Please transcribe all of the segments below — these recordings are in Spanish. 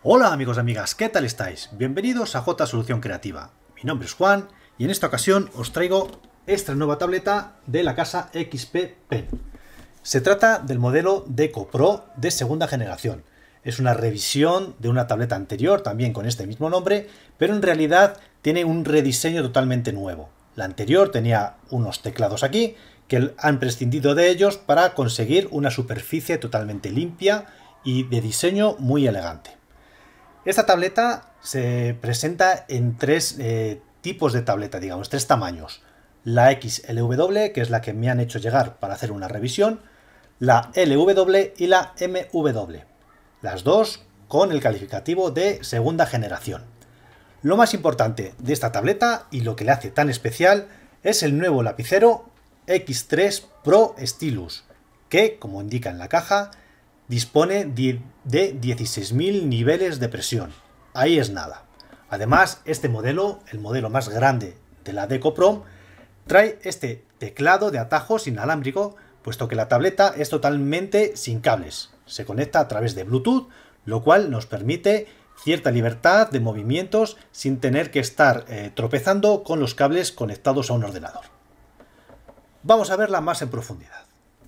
Hola amigos y amigas, ¿qué tal estáis? Bienvenidos a J Solución Creativa. Mi nombre es Juan y en esta ocasión os traigo esta nueva tableta de la casa XP Pen. Se trata del modelo Deco Pro de segunda generación. Es una revisión de una tableta anterior, también con este mismo nombre, pero en realidad tiene un rediseño totalmente nuevo. La anterior tenía unos teclados aquí, que han prescindido de ellos para conseguir una superficie totalmente limpia y de diseño muy elegante. Esta tableta se presenta en tres tipos de tableta, digamos, tres tamaños. La XLW, que es la que me han hecho llegar para hacer una revisión, la LW y la MW. Las dos con el calificativo de segunda generación. Lo más importante de esta tableta y lo que le hace tan especial es el nuevo lapicero X3 Pro Stylus, que, como indica en la caja, dispone de 16.000 niveles de presión. Ahí es nada. Además, este modelo, el modelo más grande de la Deco Pro, trae este teclado de atajos inalámbrico, puesto que la tableta es totalmente sin cables. Se conecta a través de Bluetooth, lo cual nos permite cierta libertad de movimientos sin tener que estar tropezando con los cables conectados a un ordenador. Vamos a verla más en profundidad.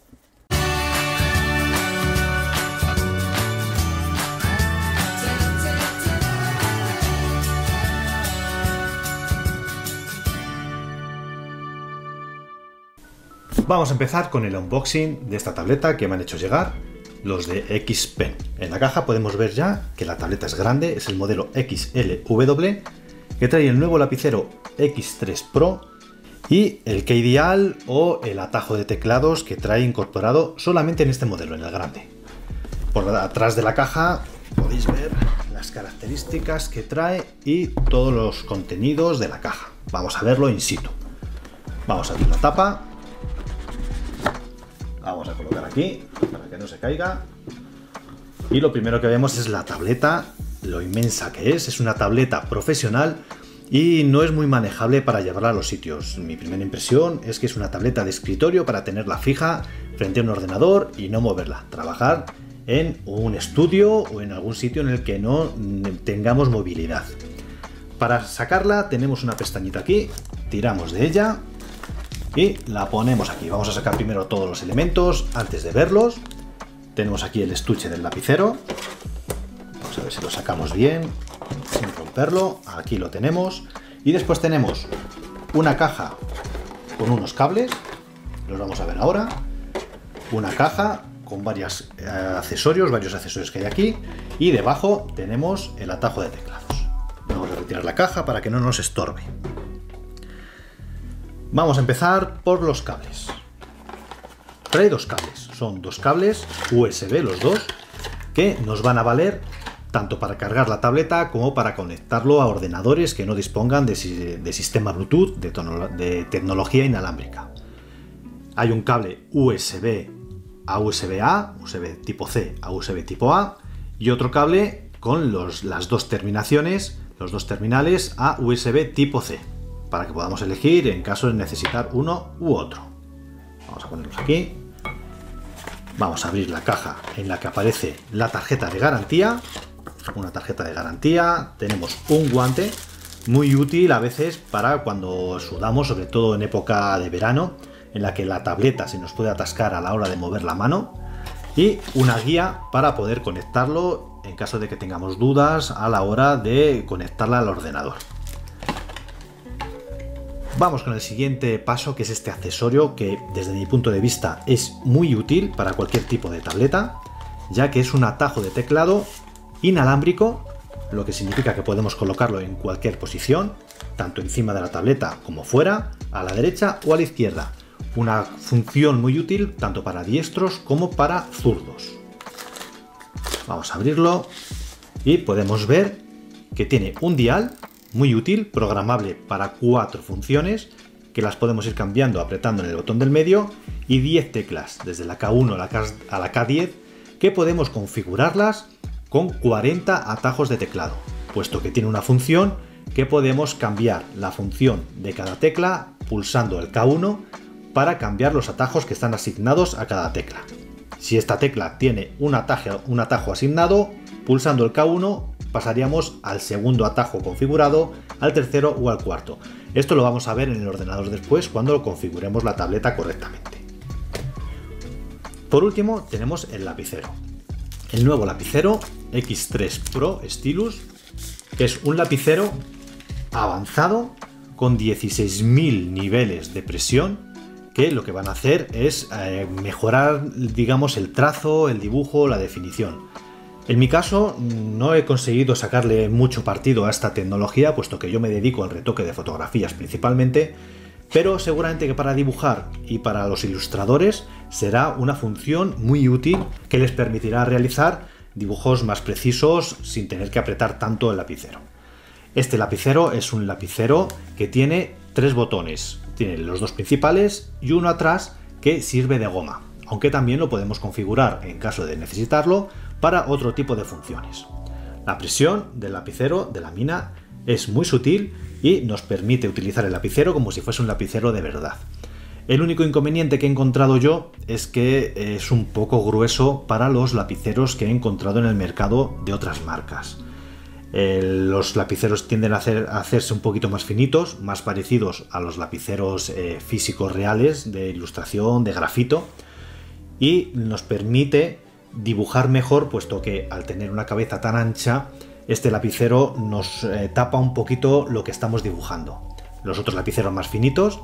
Vamos a empezar con el unboxing de esta tableta que me han hecho llegar los de XP Pen. En la caja podemos ver ya que la tableta es grande, es el modelo XLW, que trae el nuevo lapicero X3 Pro y el key-dial o el atajo de teclados que trae incorporado solamente en este modelo, en el grande. Por atrás de la caja podéis ver las características que trae y todos los contenidos de la caja. Vamos a verlo in situ. Vamos a abrir la tapa. Vamos a colocar aquí para que no se caiga. Y lo primero que vemos es la tableta, lo inmensa que es una tableta profesional y no es muy manejable para llevarla a los sitios. Mi primera impresión es que es una tableta de escritorio para tenerla fija frente a un ordenador y no moverla. Trabajar en un estudio o en algún sitio en el que no tengamos movilidad. Para sacarla tenemos una pestañita aquí, tiramos de ella y la ponemos aquí. Vamos a sacar primero todos los elementos antes de verlos. Tenemos aquí el estuche del lapicero. Vamos a ver si lo sacamos bien, sin romperlo. Aquí lo tenemos. Y después tenemos una caja con unos cables. Los vamos a ver ahora. Una caja con varios accesorios que hay aquí. Y debajo tenemos el atajo de teclados. Vamos a retirar la caja para que no nos estorbe. Vamos a empezar por los cables. Trae dos cables, son dos cables USB los dos, que nos van a valer tanto para cargar la tableta como para conectarlo a ordenadores que no dispongan de sistema Bluetooth de tecnología inalámbrica. Hay un cable USB a USB-A, USB tipo C a USB tipo A, y otro cable con las dos terminaciones, los dos terminales a USB tipo C, para que podamos elegir en caso de necesitar uno u otro. Vamos a ponerlos aquí. Vamos a abrir la caja en la que aparece la tarjeta de garantía. Una tarjeta de garantía. Tenemos un guante muy útil a veces para cuando sudamos, sobre todo en época de verano, en la que la tableta se nos puede atascar a la hora de mover la mano. Y una guía para poder conectarlo en caso de que tengamos dudas a la hora de conectarla al ordenador. Vamos con el siguiente paso, que es este accesorio que desde mi punto de vista es muy útil para cualquier tipo de tableta, ya que es un atajo de teclado inalámbrico, lo que significa que podemos colocarlo en cualquier posición, tanto encima de la tableta como fuera, a la derecha o a la izquierda. Una función muy útil tanto para diestros como para zurdos. Vamos a abrirlo y podemos ver que tiene un dial muy útil, programable para 4 funciones, que las podemos ir cambiando apretando en el botón del medio, y 10 teclas, desde la K1 a la K10, que podemos configurarlas con 40 atajos de teclado, puesto que tiene una función que podemos cambiar la función de cada tecla pulsando el K1 para cambiar los atajos que están asignados a cada tecla. Si esta tecla tiene un atajo asignado, pulsando el K1 pasaríamos al segundo atajo configurado, al tercero o al cuarto. Esto lo vamos a ver en el ordenador después cuando configuremos la tableta correctamente. Por último tenemos el lapicero. El nuevo lapicero X3 Pro Stylus, que es un lapicero avanzado con 16.000 niveles de presión, que lo que van a hacer es mejorar, digamos, el trazo, el dibujo, la definición. En mi caso no he conseguido sacarle mucho partido a esta tecnología, puesto que yo me dedico al retoque de fotografías principalmente, pero seguramente que para dibujar y para los ilustradores será una función muy útil que les permitirá realizar dibujos más precisos sin tener que apretar tanto el lapicero. Este lapicero es un lapicero que tiene 3 botones. Tiene los 2 principales y uno atrás que sirve de goma, aunque también lo podemos configurar en caso de necesitarlo para otro tipo de funciones. La presión del lapicero de la mina es muy sutil y nos permite utilizar el lapicero como si fuese un lapicero de verdad. El único inconveniente que he encontrado yo es que es un poco grueso para los lapiceros que he encontrado en el mercado de otras marcas. Los lapiceros tienden a hacerse un poquito más finitos, más parecidos a los lapiceros físicos reales de ilustración, de grafito, y nos permite dibujar mejor, puesto que al tener una cabeza tan ancha, este lapicero nos tapa un poquito lo que estamos dibujando. Los otros lapiceros más finitos,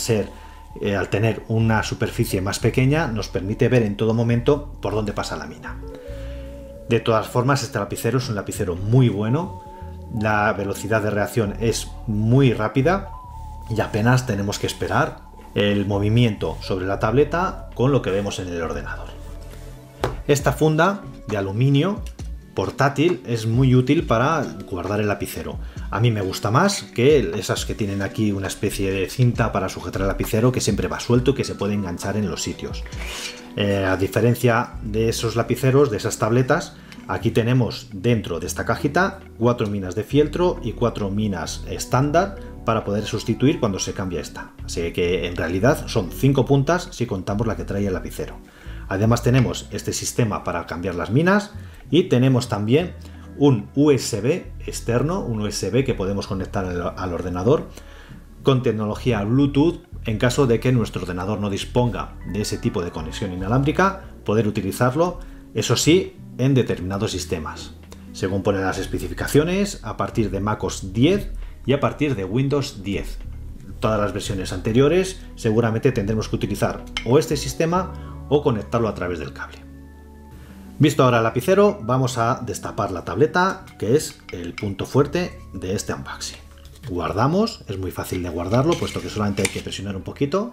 al tener una superficie más pequeña, nos permite ver en todo momento por dónde pasa la mina. De todas formas, este lapicero es un lapicero muy bueno, la velocidad de reacción es muy rápida y apenas tenemos que esperar el movimiento sobre la tableta con lo que vemos en el ordenador. Esta funda de aluminio portátil es muy útil para guardar el lapicero. A mí me gusta más que esas que tienen aquí una especie de cinta para sujetar el lapicero que siempre va suelto y que se puede enganchar en los sitios. A diferencia de esos lapiceros, de esas tabletas, aquí tenemos dentro de esta cajita 4 minas de fieltro y 4 minas estándar para poder sustituir cuando se cambia esta. Así que en realidad son 5 puntas si contamos la que trae el lapicero. Además tenemos este sistema para cambiar las minas y tenemos también un USB externo, un USB que podemos conectar al ordenador con tecnología Bluetooth en caso de que nuestro ordenador no disponga de ese tipo de conexión inalámbrica, poder utilizarlo, eso sí, en determinados sistemas. Según ponen las especificaciones, a partir de MacOS 10 y a partir de Windows 10. Todas las versiones anteriores seguramente tendremos que utilizar o este sistema o conectarlo a través del cable. Visto ahora el lapicero, vamos a destapar la tableta, que es el punto fuerte de este unboxing. Guardamos, es muy fácil de guardarlo, puesto que solamente hay que presionar un poquito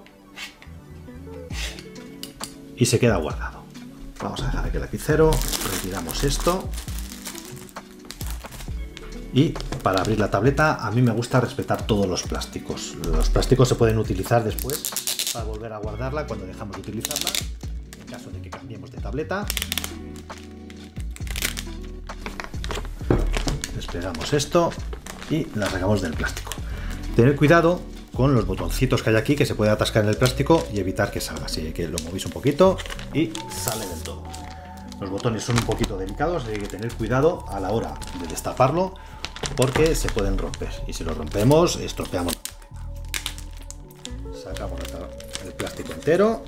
y se queda guardado. Vamos a dejar aquí el lapicero, retiramos esto y para abrir la tableta a mí me gusta respetar todos los plásticos. Los plásticos se pueden utilizar después para volver a guardarla cuando dejamos de utilizarla, en caso de que cambiemos de tableta. Despegamos esto y la sacamos del plástico. Tener cuidado con los botoncitos que hay aquí, que se puede atascar en el plástico y evitar que salga. Así que lo movéis un poquito y sale del todo. Los botones son un poquito delicados, hay que tener cuidado a la hora de destaparlo porque se pueden romper y si lo rompemos estropeamos. Sacamos el plástico entero,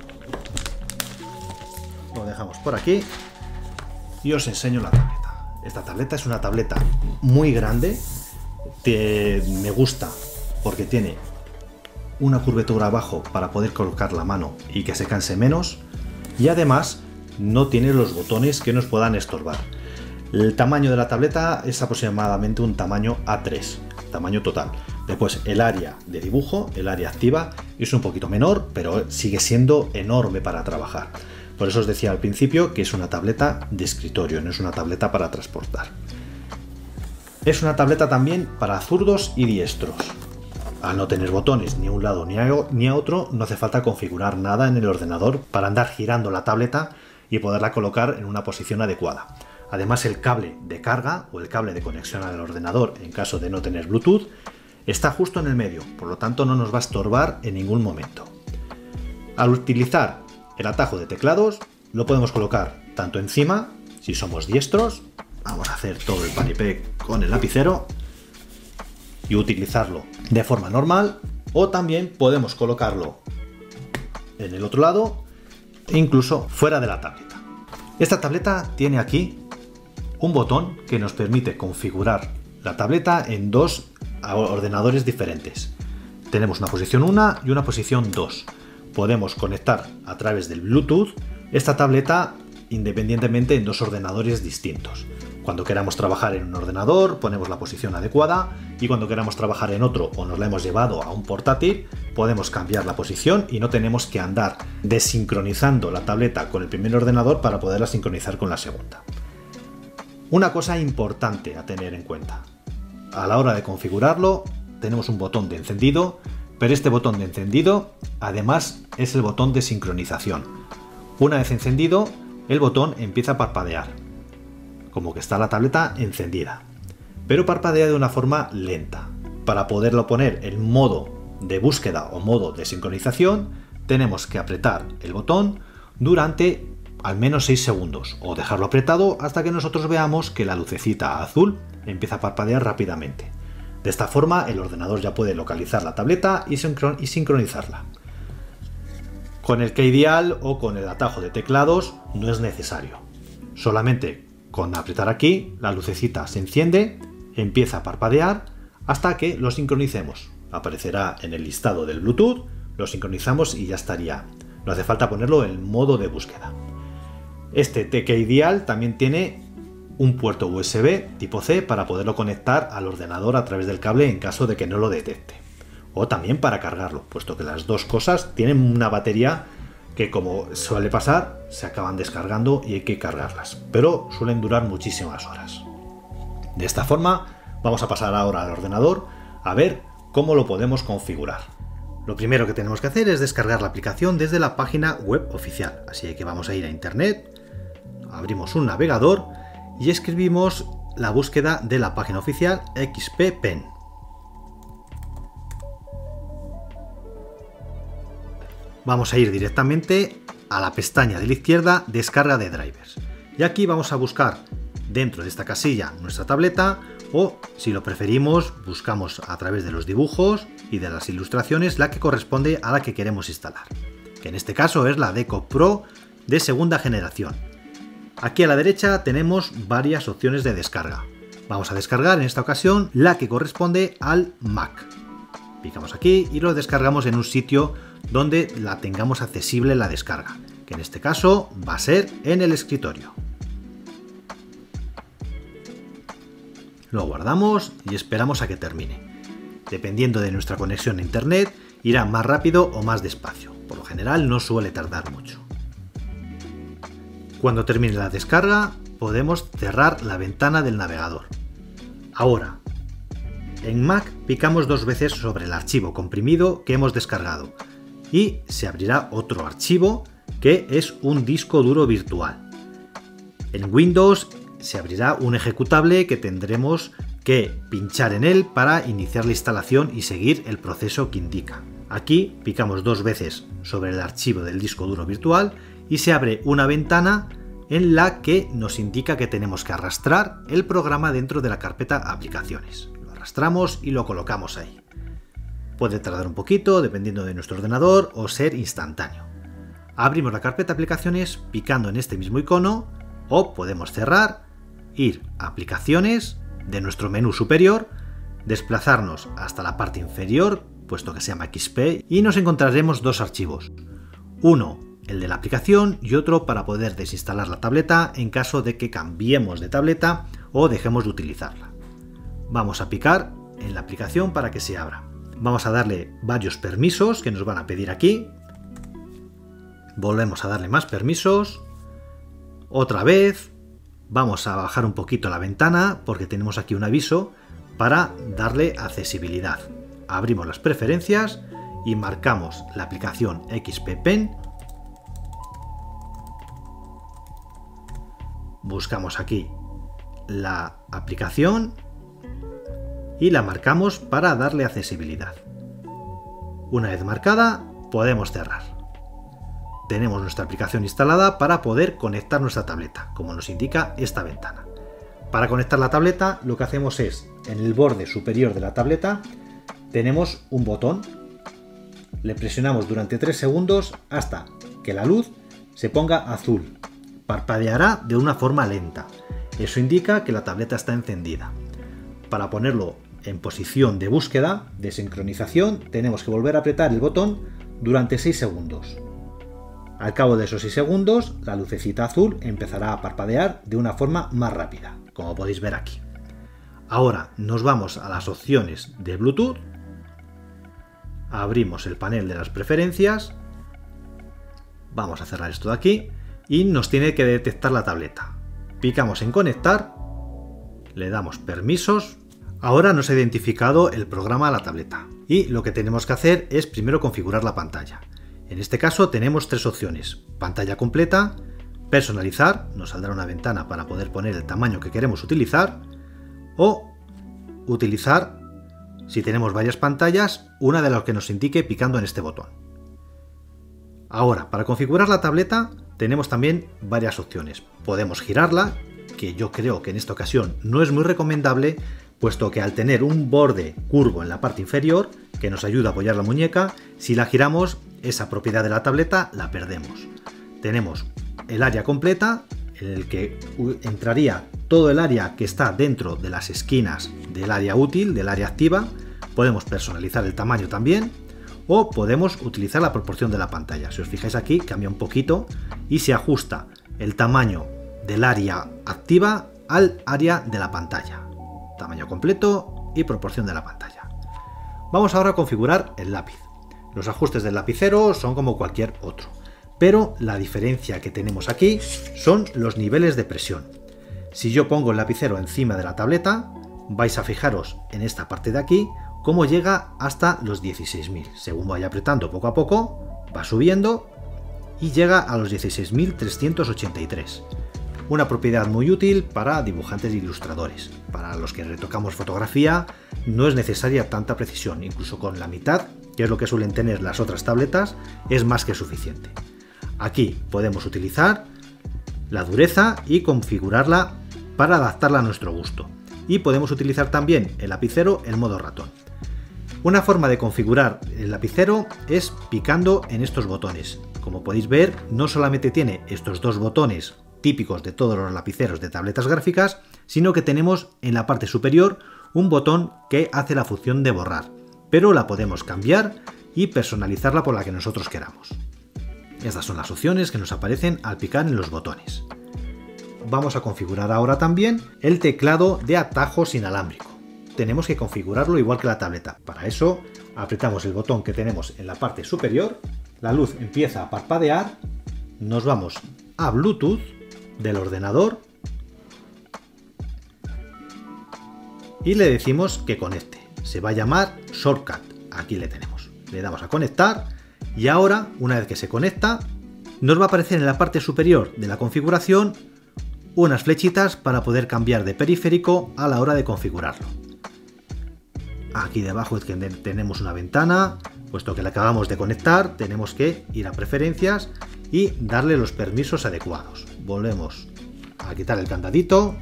lo dejamos por aquí y os enseño la tableta. Esta tableta es una tableta muy grande, me gusta porque tiene una curvatura abajo para poder colocar la mano y que se canse menos, y además no tiene los botones que nos puedan estorbar. El tamaño de la tableta es aproximadamente un tamaño A3, tamaño total. Después el área de dibujo, el área activa, es un poquito menor, pero sigue siendo enorme para trabajar. Por eso os decía al principio que es una tableta de escritorio, no es una tableta para transportar. Es una tableta también para zurdos y diestros. Al no tener botones ni a un lado ni a otro, no hace falta configurar nada en el ordenador para andar girando la tableta y poderla colocar en una posición adecuada. Además, el cable de carga o el cable de conexión al ordenador, en caso de no tener Bluetooth, está justo en el medio, por lo tanto no nos va a estorbar en ningún momento. Al utilizar el atajo de teclados, lo podemos colocar tanto encima, si somos diestros, Vamos a hacer todo el paripé con el lapicero y utilizarlo de forma normal, o también podemos colocarlo en el otro lado, incluso fuera de la tableta. Esta tableta tiene aquí un botón que nos permite configurar la tableta en dos ordenadores diferentes. Tenemos una posición 1 y una posición 2. Podemos conectar a través del Bluetooth esta tableta independientemente en dos ordenadores distintos. Cuando queramos trabajar en un ordenador ponemos la posición adecuada, y cuando queramos trabajar en otro o nos la hemos llevado a un portátil podemos cambiar la posición y no tenemos que andar desincronizando la tableta con el primer ordenador para poderla sincronizar con la segunda. Una cosa importante a tener en cuenta: a la hora de configurarlo tenemos un botón de encendido, pero este botón de encendido además es el botón de sincronización. Una vez encendido, el botón empieza a parpadear, como que está la tableta encendida, pero parpadea de una forma lenta. Para poderlo poner en modo de búsqueda o modo de sincronización, tenemos que apretar el botón durante al menos 6 segundos o dejarlo apretado hasta que nosotros veamos que la lucecita azul empieza a parpadear rápidamente. De esta forma el ordenador ya puede localizar la tableta y sincronizarla. Con el keydial o con el atajo de teclados no es necesario. Solamente con apretar aquí la lucecita se enciende, empieza a parpadear hasta que lo sincronicemos. Aparecerá en el listado del Bluetooth, lo sincronizamos y ya estaría. No hace falta ponerlo en modo de búsqueda. Este keydial también tiene un puerto USB tipo C para poderlo conectar al ordenador a través del cable en caso de que no lo detecte. O también para cargarlo, puesto que las dos cosas tienen una batería que, como suele pasar, se acaban descargando y hay que cargarlas, pero suelen durar muchísimas horas. De esta forma vamos a pasar ahora al ordenador a ver cómo lo podemos configurar. Lo primero que tenemos que hacer es descargar la aplicación desde la página web oficial, así que vamos a ir a internet, abrimos un navegador y escribimos la búsqueda de la página oficial XP Pen. Vamos a ir directamente a la pestaña de la izquierda, descarga de drivers. Y aquí vamos a buscar dentro de esta casilla nuestra tableta, o si lo preferimos buscamos a través de los dibujos y de las ilustraciones la que corresponde a la que queremos instalar, que en este caso es la Deco Pro de segunda generación. Aquí a la derecha tenemos varias opciones de descarga. Vamos a descargar en esta ocasión la que corresponde al Mac. Picamos aquí y lo descargamos en un sitio donde la tengamos accesible la descarga, que en este caso va a ser en el escritorio. Lo guardamos y esperamos a que termine. Dependiendo de nuestra conexión a internet, irá más rápido o más despacio. Por lo general no suele tardar mucho. Cuando termine la descarga, podemos cerrar la ventana del navegador. Ahora, en Mac picamos 2 veces sobre el archivo comprimido que hemos descargado y se abrirá otro archivo que es un disco duro virtual. En Windows se abrirá un ejecutable que tendremos que pinchar en él para iniciar la instalación y seguir el proceso que indica. Aquí picamos 2 veces sobre el archivo del disco duro virtual y se abre una ventana en la que nos indica que tenemos que arrastrar el programa dentro de la carpeta aplicaciones. Lo arrastramos y lo colocamos ahí. Puede tardar un poquito dependiendo de nuestro ordenador o ser instantáneo. Abrimos la carpeta aplicaciones picando en este mismo icono, o podemos cerrar, ir a aplicaciones de nuestro menú superior, desplazarnos hasta la parte inferior, puesto que se llama XP, y nos encontraremos 2 archivos. Uno, el de la aplicación, y otro para poder desinstalar la tableta en caso de que cambiemos de tableta o dejemos de utilizarla. Vamos a picar en la aplicación para que se abra. Vamos a darle varios permisos que nos van a pedir aquí. Volvemos a darle más permisos. Otra vez. Vamos a bajar un poquito la ventana porque tenemos aquí un aviso para darle accesibilidad. Abrimos las preferencias y marcamos la aplicación XP Pen. Buscamos aquí la aplicación y la marcamos para darle accesibilidad. Una vez marcada, podemos cerrar. Tenemos nuestra aplicación instalada para poder conectar nuestra tableta, como nos indica esta ventana. Para conectar la tableta, lo que hacemos es, en el borde superior de la tableta, tenemos un botón. Le presionamos durante 3 segundos hasta que la luz se ponga azul. Parpadeará de una forma lenta. Eso indica que la tableta está encendida. Para ponerlo en posición de búsqueda, de sincronización, tenemos que volver a apretar el botón durante 6 segundos. Al cabo de esos 6 segundos, la lucecita azul empezará a parpadear de una forma más rápida, como podéis ver aquí. Ahora nos vamos a las opciones de Bluetooth, abrimos el panel de las preferencias, vamos a cerrar esto de aquí y nos tiene que detectar la tableta. Picamos en conectar, le damos permisos. Ahora nos ha identificado el programa a la tableta y lo que tenemos que hacer es primero configurar la pantalla. En este caso tenemos 3 opciones: pantalla completa, personalizar, nos saldrá una ventana para poder poner el tamaño que queremos utilizar, o utilizar, si tenemos varias pantallas, una de las que nos indique picando en este botón. Ahora, para configurar la tableta tenemos también varias opciones. Podemos girarla, que yo creo que en esta ocasión no es muy recomendable, puesto que al tener un borde curvo en la parte inferior, que nos ayuda a apoyar la muñeca, si la giramos, esa propiedad de la tableta la perdemos. Tenemos el área completa, en el que entraría todo el área que está dentro de las esquinas del área útil, del área activa. Podemos personalizar el tamaño también, o podemos utilizar la proporción de la pantalla. Si os fijáis aquí, cambia un poquito y se ajusta el tamaño del área activa al área de la pantalla. Tamaño completo y proporción de la pantalla. Vamos ahora a configurar el lápiz. Los ajustes del lapicero son como cualquier otro, pero la diferencia que tenemos aquí son los niveles de presión. Si yo pongo el lapicero encima de la tableta, vais a fijaros en esta parte de aquí cómo llega hasta los 16.000. Según vaya apretando poco a poco, va subiendo y llega a los 16.383. Una propiedad muy útil para dibujantes e ilustradores. Para los que retocamos fotografía no es necesaria tanta precisión, incluso con la mitad, que es lo que suelen tener las otras tabletas, es más que suficiente. Aquí podemos utilizar la dureza y configurarla para adaptarla a nuestro gusto. Y podemos utilizar también el lapicero en modo ratón. Una forma de configurar el lapicero es picando en estos botones. Como podéis ver, no solamente tiene estos 2 botones típicos de todos los lapiceros de tabletas gráficas, sino que tenemos en la parte superior un botón que hace la función de borrar, pero la podemos cambiar y personalizarla por la que nosotros queramos. Estas son las opciones que nos aparecen al picar en los botones. Vamos a configurar ahora también el teclado de atajos inalámbrico. Tenemos que configurarlo igual que la tableta. Para eso apretamos el botón que tenemos en la parte superior, la luz empieza a parpadear, nos vamos a Bluetooth del ordenador y le decimos que conecte. Se va a llamar Shortcut. Aquí le tenemos. Le damos a conectar y ahora, una vez que se conecta, nos va a aparecer en la parte superior de la configuración unas flechitas para poder cambiar de periférico a la hora de configurarlo. Aquí debajo es que tenemos una ventana, puesto que la acabamos de conectar, tenemos que ir a preferencias y darle los permisos adecuados. Volvemos a quitar el candadito,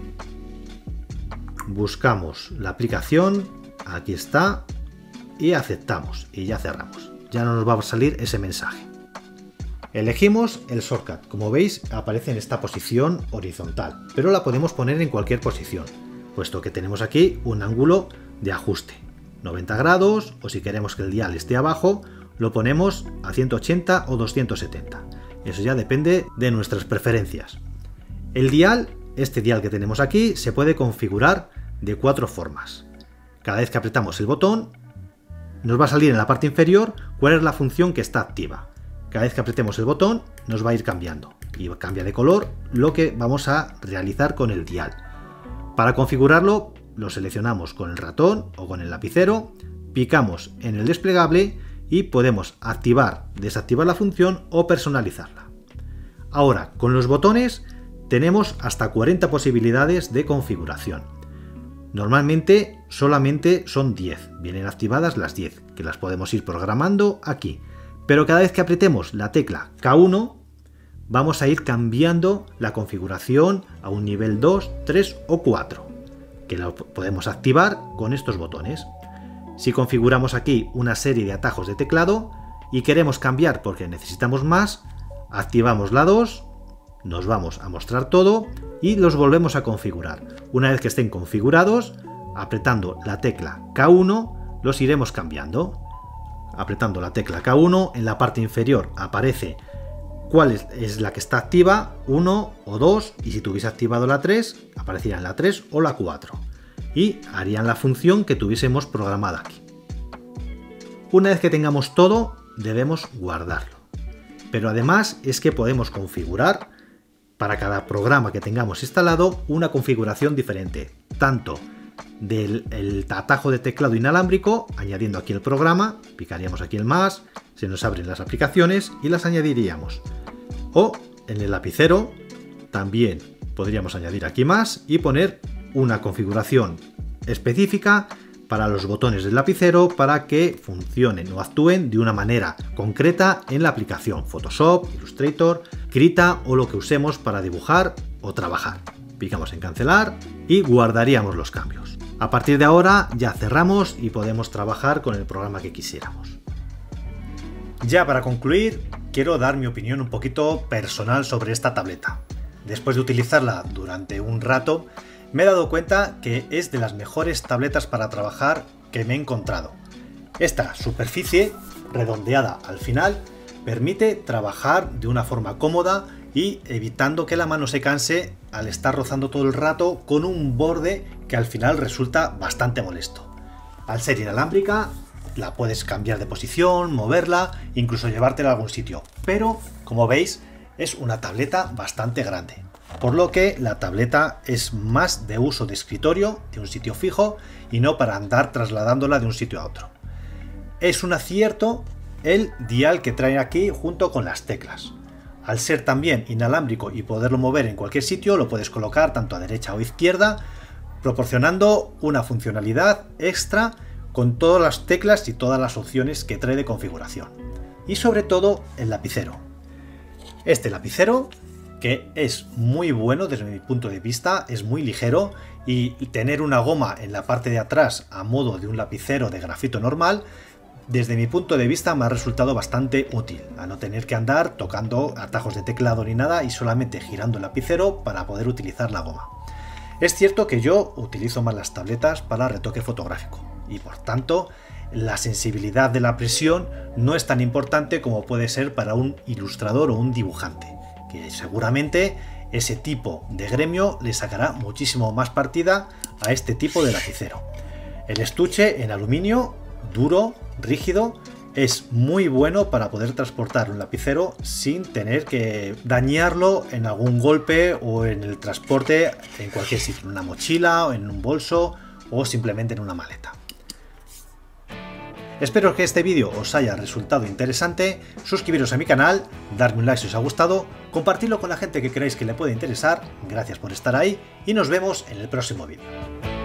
buscamos la aplicación, aquí está, y aceptamos y ya cerramos. Ya no nos va a salir ese mensaje. Elegimos el shortcut. Como veis, aparece en esta posición horizontal, pero la podemos poner en cualquier posición, puesto que tenemos aquí un ángulo de ajuste, 90 grados, o si queremos que el dial esté abajo, lo ponemos a 180 o 270. Eso ya depende de nuestras preferencias. El dial, este dial que tenemos aquí, se puede configurar de 4 formas. Cada vez que apretamos el botón, nos va a salir en la parte inferior cuál es la función que está activa. Cada vez que apretemos el botón, nos va a ir cambiando y cambia de color lo que vamos a realizar con el dial. Para configurarlo, lo seleccionamos con el ratón o con el lapicero, picamos en el desplegable y podemos activar, desactivar la función o personalizarla. Ahora, con los botones tenemos hasta 40 posibilidades de configuración. Normalmente solamente son 10, vienen activadas las 10, que las podemos ir programando aquí. Pero cada vez que apretemos la tecla K1, vamos a ir cambiando la configuración a un nivel 2, 3 o 4, que lo podemos activar con estos botones. Si configuramos aquí una serie de atajos de teclado y queremos cambiar porque necesitamos más, activamos la 2, nos vamos a mostrar todo y los volvemos a configurar. Una vez que estén configurados, apretando la tecla K1 los iremos cambiando. Apretando la tecla K1, en la parte inferior aparece cuál es la que está activa, 1 o 2, y si tuviese activado la 3, aparecerían la 3 o la 4 y harían la función que tuviésemos programada aquí. Una vez que tengamos todo, debemos guardarlo. Pero además es que podemos configurar para cada programa que tengamos instalado una configuración diferente, tanto del atajo de teclado inalámbrico, añadiendo aquí el programa, picaríamos aquí el más, se nos abren las aplicaciones y las añadiríamos. O en el lapicero también podríamos añadir aquí más y poner una configuración específica para los botones del lapicero para que funcionen o actúen de una manera concreta en la aplicación Photoshop, Illustrator, Krita o lo que usemos para dibujar o trabajar. Picamos en cancelar y guardaríamos los cambios. A partir de ahora ya cerramos y podemos trabajar con el programa que quisiéramos. Ya para concluir, quiero dar mi opinión un poquito personal sobre esta tableta. Después de utilizarla durante un rato, me he dado cuenta que es de las mejores tabletas para trabajar que me he encontrado. Esta superficie, redondeada al final, permite trabajar de una forma cómoda y evitando que la mano se canse al estar rozando todo el rato con un borde que al final resulta bastante molesto. Al ser inalámbrica, la puedes cambiar de posición, moverla, incluso llevártela a algún sitio. Pero, como veis, es una tableta bastante grande. Por lo que la tableta es más de uso de escritorio, de un sitio fijo, y no para andar trasladándola de un sitio a otro. Es un acierto el dial que trae aquí junto con las teclas. Al ser también inalámbrico y poderlo mover en cualquier sitio, lo puedes colocar tanto a derecha o izquierda, proporcionando una funcionalidad extra con todas las teclas y todas las opciones que trae de configuración. Y sobre todo el lapicero. Este lapicero, que es muy bueno desde mi punto de vista, es muy ligero y tener una goma en la parte de atrás a modo de un lapicero de grafito normal, desde mi punto de vista me ha resultado bastante útil, a no tener que andar tocando atajos de teclado ni nada y solamente girando el lapicero para poder utilizar la goma. Es cierto que yo utilizo más las tabletas para retoque fotográfico y por tanto la sensibilidad de la presión no es tan importante como puede ser para un ilustrador o un dibujante, que seguramente ese tipo de gremio le sacará muchísimo más partida a este tipo de lapicero. El estuche en aluminio duro, rígido, es muy bueno para poder transportar un lapicero sin tener que dañarlo en algún golpe o en el transporte en cualquier sitio, en una mochila o en un bolso o simplemente en una maleta. Espero que este vídeo os haya resultado interesante, suscribiros a mi canal, darme un like si os ha gustado, compartirlo con la gente que creáis que le puede interesar, gracias por estar ahí y nos vemos en el próximo vídeo.